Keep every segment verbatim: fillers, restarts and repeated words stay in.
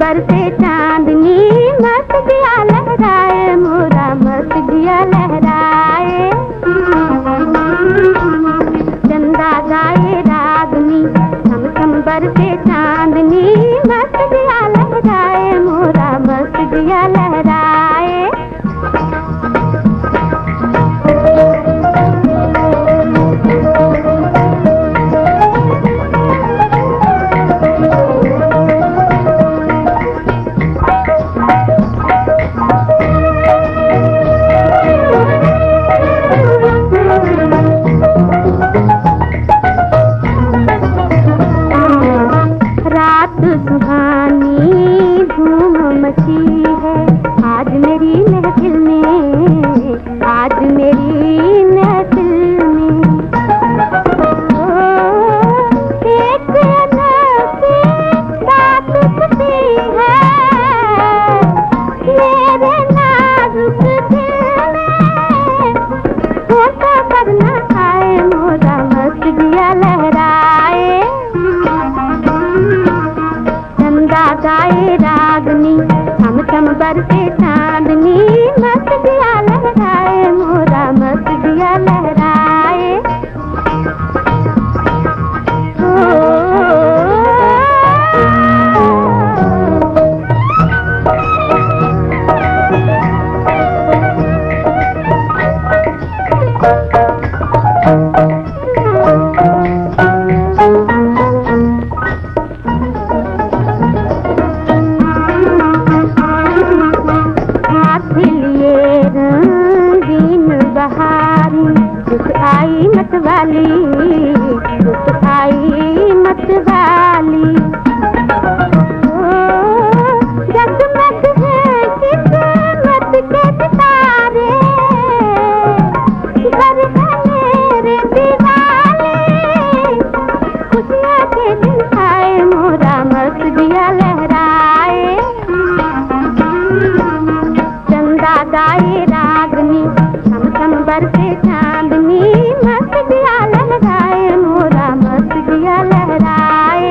बरसे चांदनी मस्त दिया लहराए मोरा मस्त दिया लहराए। चंदा गाए रागनी थम थम बरसे चांदनी मस्त दिया लहराए मोरा मस्त दिया लहराए। सुहानी धूम मची है आज मेरी महफिल में, आज मेरी महफिल में। ओ, एक अनोखी बात छुपी है मेरे नाजुक दिल में। वो तो करना आए मोरा मस्त दिया लहराए। गाए रागनी थम थम बरसे चांदनी मस्त दिया लहराए मोरा मस्त दिया लहराए। रुक आई मत वाली, रुक आई मत वाली। जगमग है किस्मत के सितारे, घर है मेरे दीवाने। खुशियाँ के दिन आए मोरा मस्त दिया लहराए। चंदा गाए रागनी थम थम बरसे चांदनी मस्त दिया लहराए मोरा मस्त दिया लहराए।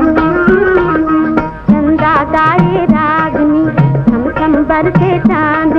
चंदा गाए रागनी थम थम बरसे चांदनी।